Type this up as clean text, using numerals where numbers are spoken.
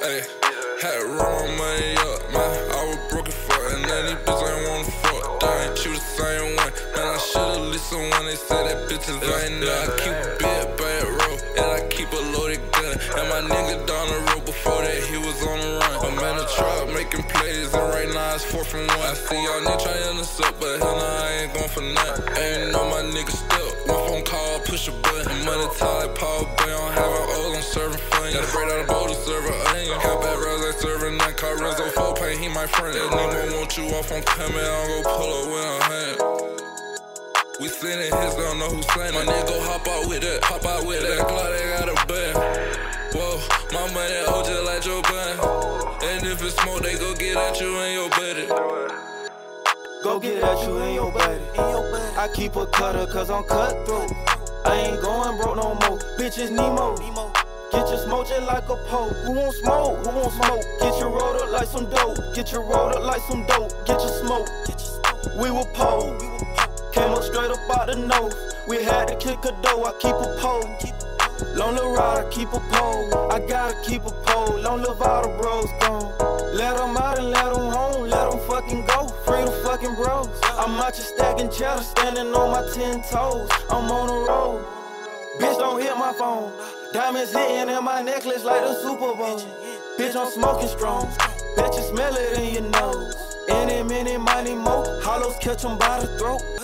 Ayy, had to run my money up, man. I was broke as fuck, and then these bitches ain't wanna fuck. They ain't you the same one. Man, I should've listened when they said that bitches ain't know. I keep a big bad roll, and I keep a loaded gun. And my nigga down the road before that, he was on the run. I'm in the truck making plays, and right now it's 4 from 1. I see y'all niggas trying to suck, but hell nah, I ain't going for nothing. Ain't know my nigga still. One phone call, push a button. Money tie like power bay, I'm having O's, I'm serving fun. Gotta break down the bowl to serve a onion. Cap at Rose, they serving that car Renzo 4 paint, he my friend. That Nemo want you off, I'm coming, I'll go pull up with a hand. We sending hits, don't know who's saying. My nigga go hop out with that, That Glock, they got a band. Whoa, my money old just like Joe Bun. And if it's smoke, they go get at you in your buddy. Go get at you in your body. I keep a cutter cause I'm cutthroat. I ain't going broke no more. Bitch, it's Nemo. Get your smoke just like a pole. Who won't smoke? Who won't smoke? Get your rolled up like some dope. Get your rolled up like some dope. Get your smoke. We were pole. Came up straight up out the nose. We had to kick a dough. I keep a pole. Long live ride, I keep a pole. I gotta keep a pole. Long live all the bros gone. Let them out and let them home. Let them fucking go. Free the fucking bros. I'm out here stacking cheddar, standing on my 10 toes. I'm on the road. Bitch, don't hit my phone. Diamonds hitting in my necklace like the Super Bowl. Bitch, I'm smoking strong. Bet you smell it in your nose. Any, many, money, mo. Hollows catch them by the throat.